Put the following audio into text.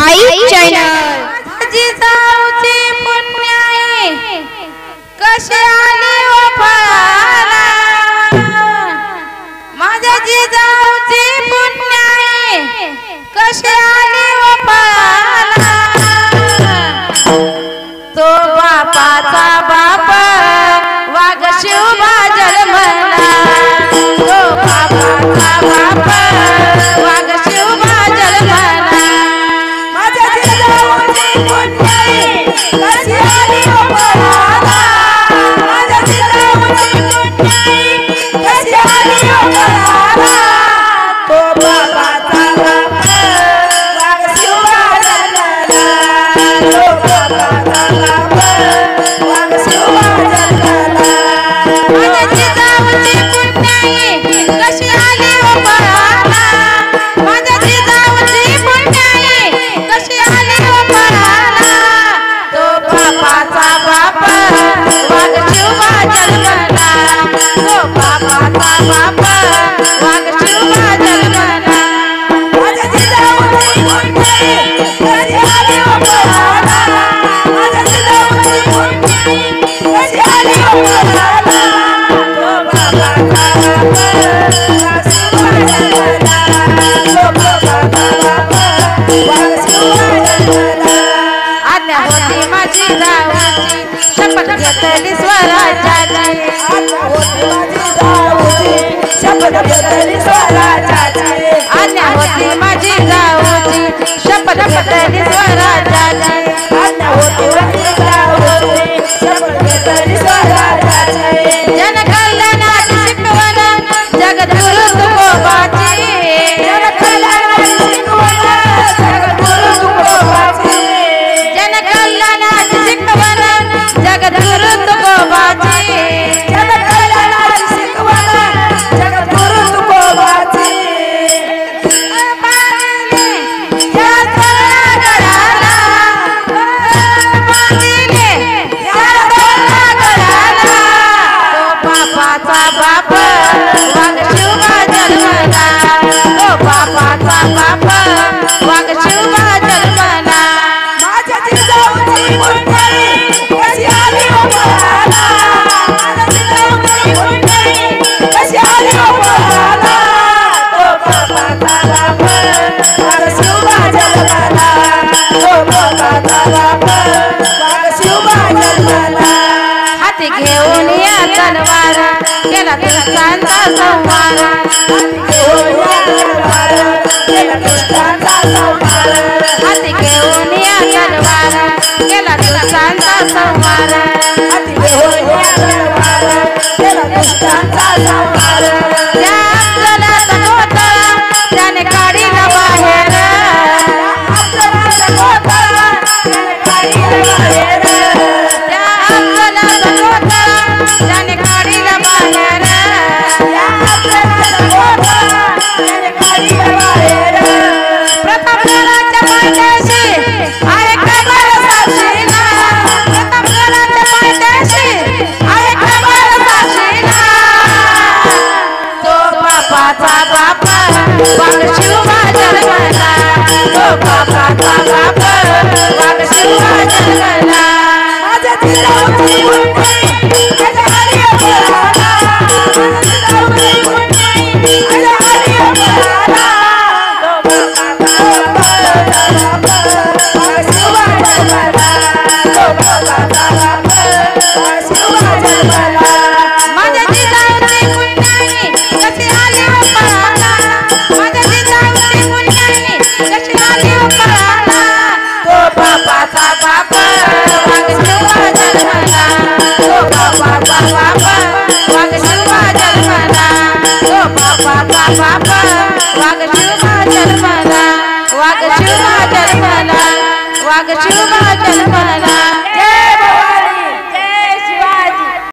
आई channel जिजाऊची पुण्याई कशी आली ओ फळाला माझ्या जिजाऊची पुण्याई कशी आली ओ फळाला तो बापाचा बाप वाघ शिवबा जन्मला तो बापाचा बाप वाघ शिवबा जन्मला माझ्या जिजाऊची पुण्याई कशी आली ओ फळाला माझ्या जिजाऊची पुण्याई कशी आली ओ फळाला तो बापाचा बाप वाघ शिवबा जन्मला तो बापाचा बाप वाघ शिवबा जन्मला माझ्या जिजाऊची पुण्याई कशी आली ओ फळाला माझ्या जिजाऊची पुण्याई कशी आली ओ फळाला तो बापाचा बाप वाघ शिवबा जन्मला तो बापाचा बाप वाघ शिवबा जन्मला माझ्या जिजाऊची पुण्याई कशी आली ओ फळाला माझ्या जिजाऊची पुण्याई कशी आली ओ फळाला तो बापाचा बाप वाघ शिवबा जन्मला तो बापाचा बाप वाघ शिवबा जन्मला आज्ञा होती माझी जाऊची शपथ घेतली स्वराज्याची आज्ञा होती माझी जाऊची शपथ घेतली स्वराज्याची आज्ञा होती माझी जाऊची शपथ घेतली स्वराज्याची आज्ञा होती माझी जाऊची शपथ घेतली स्वराज्याची जन कल्याणाची शिकवण जगद्गुरु तुकोबाची जन कल्याणाची शिकवण जगद्गुरु तुकोबाची जन कल्याणाची शिकवण जगद्गुरु तुकोबाची जन कल्याणाची शिकवण जगद्गुरु तुकोबाची या तळागळाला बांधिले या तळागळाला तो बापाचा बाप वाघ शिवबा जन्मला तो बापाचा बाप वाघ शिवबा जन्मला माझ्या जिजाऊची पुण्याई कशी आली ओ फळाला माझ्या जिजाऊची पुण्याई कशी आली ओ फळाला तो बापाचा बाप वाघ शिवबा जन्मला तो बापाचा बाप वाघ शिवबा जन्मला हाती घेऊन या तलवार केला दुष्टांचा संहार हाती घेऊन या तलवार केला दुष्टांचा संहार हाती घेऊन या तलवार केला दुष्टांचा संहार त्या अफजलाचा घोटाळा त्याने काढीला बाहेर अफजलाचा घोटाळा त्याने काढीला बाहेर त्या अफजलाचा घोटाळा त्याने काढीला बाहेर त्या अफजलाचा घोटाळा त्याने काढीला बाहेर प्रतापगडाच्या पायथ्याशी आहे कबर साक्षीला प्रतापगडाच्या पायथ्याशी आहे कबर साक्षीला तो बापाचा बाप वाघ शिवबा जन्मला तो बापाचा बाप वाघ शिवबा जन्मला माझ्या जिजाऊची पुण्याई कशी आली ओ फळाला माझ्या जिजाऊची पुण्याई कशी आली ओ फळाला तो बापाचा बाप वाघ शिवबा जन्मला तो बापाचा बाप वाघ शिवबा जन्मला माझ्या जिजाऊची पुण्याई कशी आली ओ फळाला माझ्या जिजाऊची पुण्याई कशी आली ओ फळाला तो बापाचा बाप वाघ शिवबा जन्मला तो बापाचा बाप वाघ शिवबा जन्मला तो बापाचा बाप वाघ शिवबा जन्मला वाघ शिवबा जन्मला वाघ शिवबा जन्मला